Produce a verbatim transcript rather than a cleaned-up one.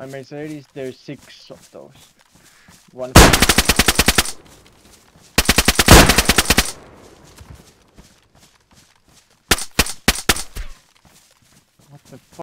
My Mercedes, there's six of those. One. What the fuck?